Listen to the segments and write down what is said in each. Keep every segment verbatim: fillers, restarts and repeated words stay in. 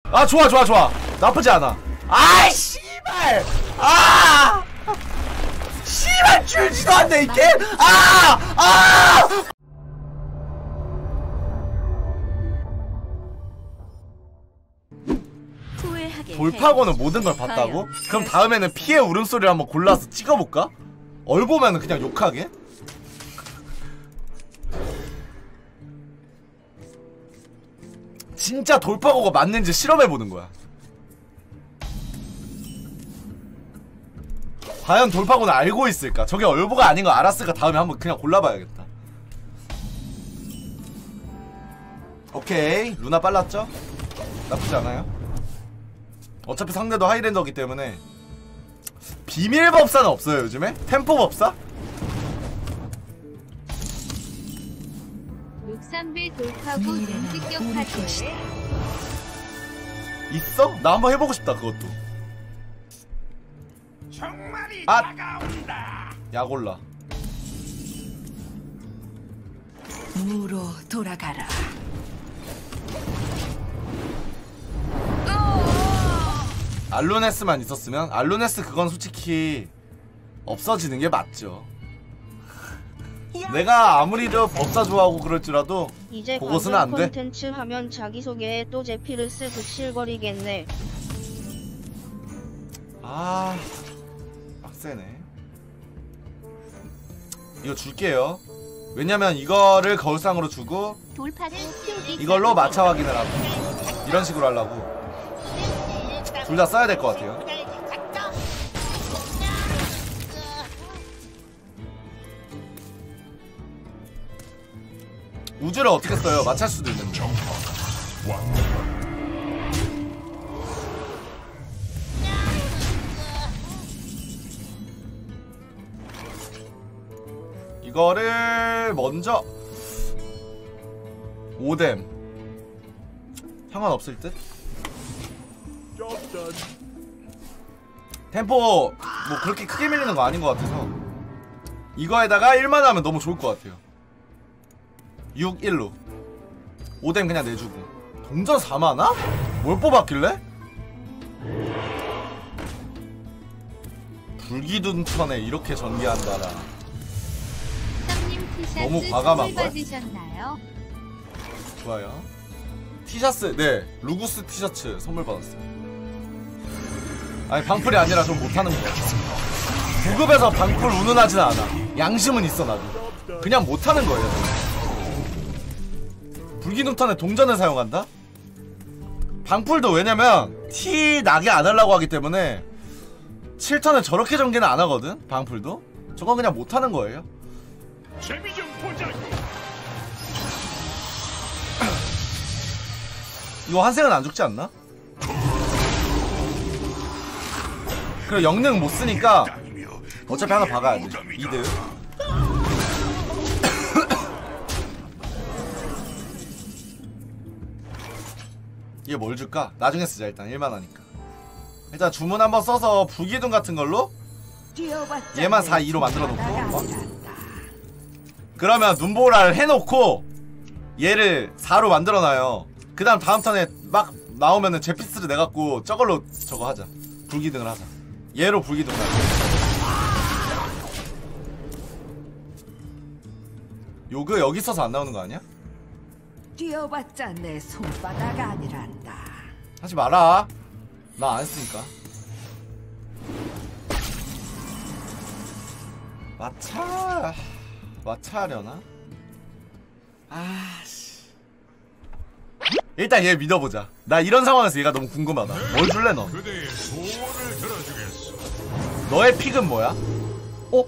아 좋아 좋아 좋아 나쁘지 않아. 아이 씨발 아 씨발 줄지도 않네 이게. 아 아 돌파고는 모든 걸 봤다고? 그럼 다음에는 피의 울음소리를 한번 골라서 찍어볼까? 얼보면은 그냥 욕하게? 진짜 돌파고가 맞는지 실험해보는 거야. 과연 돌파고는 알고 있을까? 저게 얼보가 아닌 거 알았을까? 다음에 한번 그냥 골라봐야겠다. 오케이 루나 빨랐죠? 나쁘지 않아요. 어차피 상대도 하이랜더기 때문에. 비밀법사는 없어요 요즘에? 템포법사? 육삼배 돌파고 동식격 파트에 있어? 나 한번 해보고 싶다 그것도. 아! 야골라 무로 돌아가라. 알루네스만 있었으면? 알루네스 그건 솔직히 없어지는 게 맞죠. 내가 아무리 저 법사 좋아하고 그럴지라도 이제 그것은 안 돼. 콘텐츠 하면 자기소개에 또 제피르스 붙일거리겠네. 아 빡세네. 이거 줄게요. 왜냐면 이거를 거울상으로 주고 이걸로 마차 확인을 하고 이런 식으로 하려고. 둘 다 써야 될 것 같아요. 우주를 어떻게 써요? 마찰 수도 있는데. 이거를 먼저 오뎀 상관없을 듯? 템포 뭐 그렇게 크게 밀리는 거 아닌 것 같아서 이거에다가 일만 하면 너무 좋을 것 같아요. 육, 일로 오뎀 그냥 내주고. 동전 사만화? 뭘 뽑았길래? 불기둥턴에 이렇게 전개한다라. 너무 과감한걸? 좋아요. 티셔츠 네 루구스 티셔츠 선물 받았어요. 아니 방풀이 아니라 좀 못하는 거야. 구급에서 방풀 운운하진 않아. 양심은 있어 나도. 그냥 못하는 거예요. 불기둥턴에 동전을 사용한다? 방풀도 왜냐면 티 나게 안 하려고 하기 때문에 칠 턴을 저렇게 전개는 안 하거든. 방풀도 저건 그냥 못하는 거예요. 재미 좀 보자고. 이거 환생은 안 죽지 않나? 그리고 영능 못 쓰니까 어차피 하나 박아야 돼. 이득. 이게 뭘 줄까? 나중에 쓰자. 일단 일만 하니까. 일단 주문 한번 써서 불기둥 같은 걸로 얘만 사, 이로 만들어 놓고 어? 그러면 눈보라를 해놓고 얘를 사로 만들어놔요. 그 다음 다음 턴에 막 나오면은 제피스를 내갖고 저걸로 저거 하자. 불기둥을 하자. 얘로 불기둥을 하자. 요그 여기 있어서 안 나오는 거 아니야? 뛰어봤자 내 손바닥 아니란다. 하지 마라. 나 안 했으니까. 마차 마차 하려나? 아씨. 일단 얘 믿어보자. 나 이런 상황에서 얘가 너무 궁금하다. 뭘 줄래 너? 너의 픽은 뭐야? 어?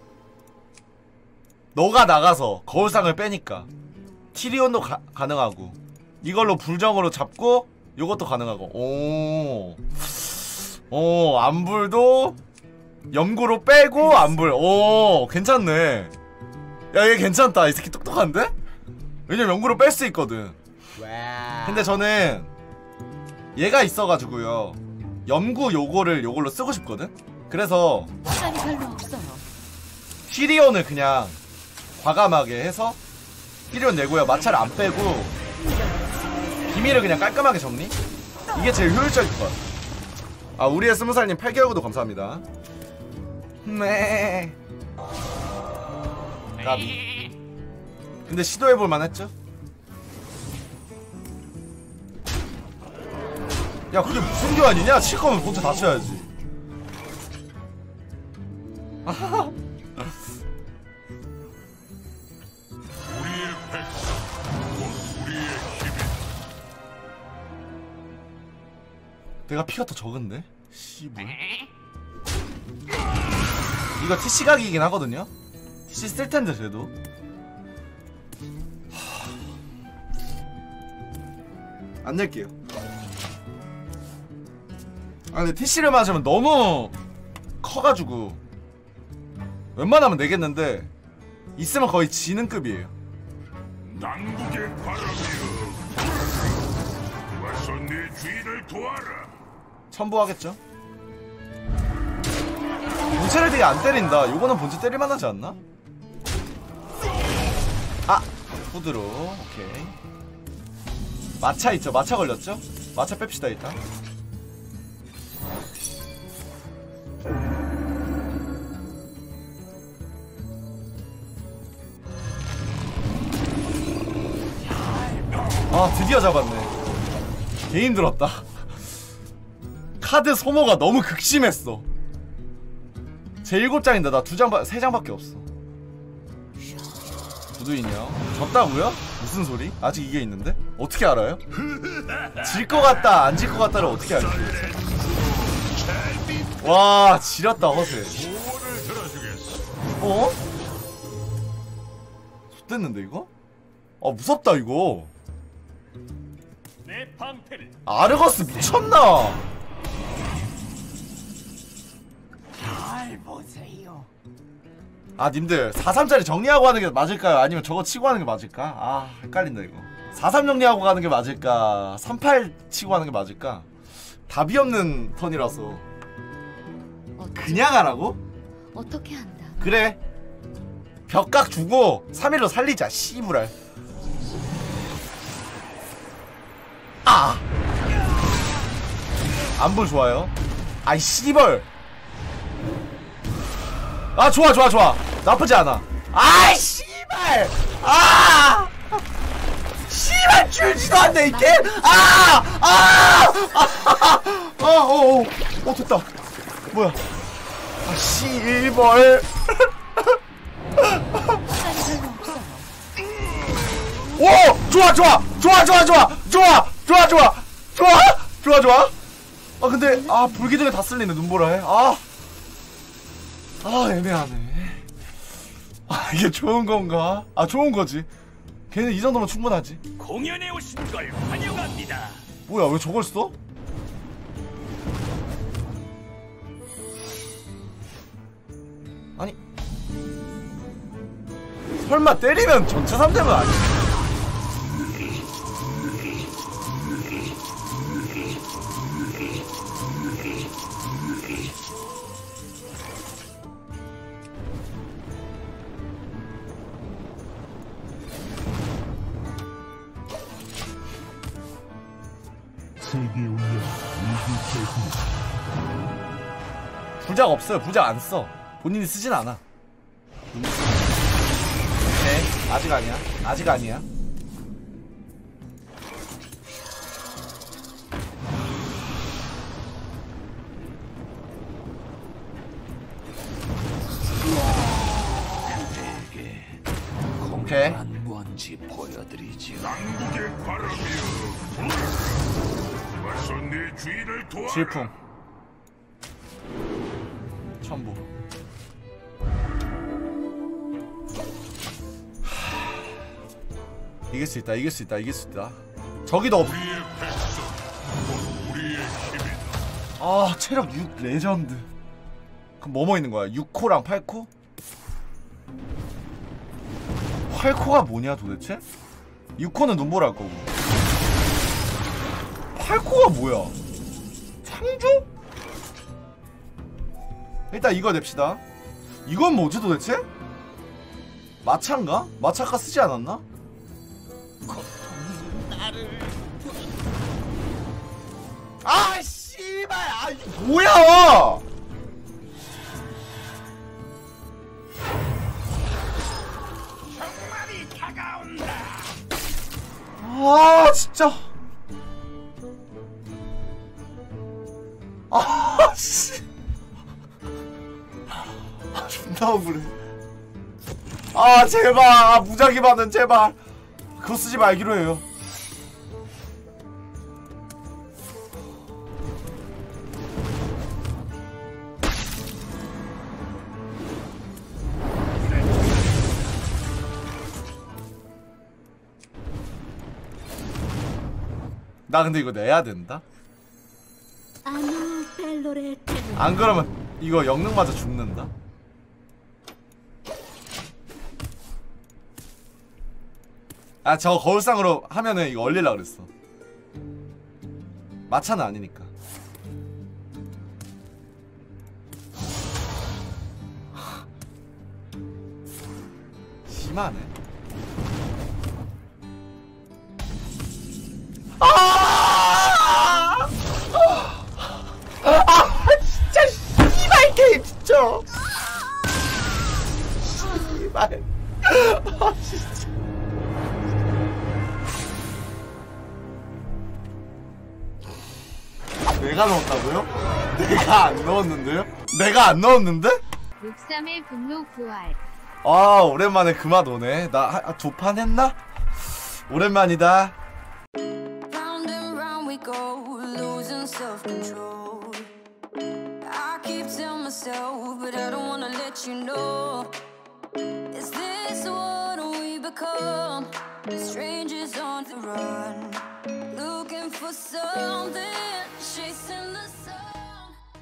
너가 나가서 거울상을 빼니까 티리온도 가, 가능하고 이걸로 불정으로 잡고 요것도 가능하고. 오, 오 안불도 염구로 빼고 안불. 오 괜찮네. 야 얘 괜찮다. 이 새끼 똑똑한데? 왜냐면 염구로 뺄 수 있거든. 근데 저는 얘가 있어가지고요 염구 요거를 요걸로 쓰고 싶거든? 그래서 시간이 별로 없어요. 티리온을 그냥 과감하게 해서 티리온 내고요 마차를 안 빼고 비밀을 그냥 깔끔하게 정리? 이게 제일 효율적일 것 같아. 아 우리의 스무살님 팔 개월 구독 감사합니다. 네. 까비. 근데 시도해볼만 했죠? 야 그게 무슨 교환이냐? 칠 거면 본체 다 쳐야지. 우리의 백성, 곧 우리의 힘이. 내가 피가 더 적은데? 씨발. 이거 티씨 각이긴 하거든요? 티씨 쓸텐데 쟤도. 안 낼게요. 아 근데 티씨를 맞으면 너무 커가지고 웬만하면 내겠는데 있으면 거의 지는 급이에요. 남국의 바람이여, 와서 내 주인을 도와라. 첨부하겠죠? 본체를 되게 안 때린다. 요거는 본체 때릴만 하지 않나? 아! 후드로 오케이. 마차 있죠? 마차 걸렸죠? 마차 뺍시다 일단. 아 드디어 잡았네. 개 힘들었다. 카드 소모가 너무 극심했어. 제 일곱 장인데 나 두 장, 세 장밖에 없어. 구두 인형. 졌다고요? 무슨 소리? 아직 이게 있는데? 어떻게 알아요? 질 것 같다, 안 질 것 같다를 어떻게 알지? 와, 지렸다, 허세. 어? 좋댔는데, 이거? 아, 무섭다, 이거. 아르거스 미쳤나? 아 님들 사삼짜리 정리하고 하는 게 맞을까요? 아니면 저거 치고 하는 게 맞을까? 아 헷갈린다 이거. 사삼 정리하고 가는 게 맞을까? 삼팔 치고 하는 게 맞을까? 답이 없는 턴이라서 그냥 하라고? 어떻게 한다. 그래 벽각 주고 삼 일로 살리자 씨부랄. 아! 안볼 좋아요. 아이 씨벌. 아 좋아 좋아 좋아 나쁘지 않아. 아이 씨발. 아 씨발 줄지도 않네 이게. 아아아어어어 어, 됐다. 뭐야? 아 씨벌. 오 좋아 좋아 좋아 좋아 좋아 좋아 좋아 좋아 좋아 좋아 좋아. 아 근데 아 불기둥에 다 쓸리네 눈보라 해. 아 아 애매하네. 아 이게 좋은 건가? 아 좋은 거지. 걔는 이 정도면 충분하지. 공연에 오신 걸 환영합니다. 뭐야 왜 저걸 써? 아니 설마 때리면 전체 삼 대는 아니야? 부작 없어요. 부작 안 써. 본인이 쓰진 않아. 네, 아직 아니야. 아직 아니야. 오케이. 뭔지 보여드리지. 남국의 바람이여, 와서 내 주인을 도와라. 질풍 첨부. 이길 수 있다. 이길 수 있다. 이길 수 있다. 저기도 없. 우리의 백성, 곧 우리의 힘이다. 아 체력 육 레전드. 그럼 뭐뭐 있는 거야? 육 코랑 팔 코? 팔 코가 뭐냐 도대체? 육 코는 눈보라 할 거고 팔 코가 뭐야? 창조? 일단 이거 냅시다. 이건 뭐지 도대체? 마차인가? 마차 아까 쓰지 않았나? 아 이게 뭐야? 정말이 다가온다. 아 진짜. 아 씨. 아 존나 억울해. 아 제발. 아, 무작위반은 제발. 그거 쓰지 말기로 해요. 나 근데 이거 내야 된다? 안 그러면 이거 영능 맞아 죽는다? 아 저거 거울상으로 하면은 이거 얼릴라 그랬어. 마차는 아니니까. 심하네. 아! 아 진짜 씨발 게임 진짜. 씨발. 아 진짜. 내가 넣었다고요? 내가 안 넣었는데요? 내가 안 넣었는데? 육삼의 분노 부활. 아 오랜만에 그 맛 오네. 나 두 판 했나? 오랜만이다. Round and round we go, losing self-control. I keep telling myself, but I don't wanna let you know. Is this what we become? Strangers on the run, looking for something.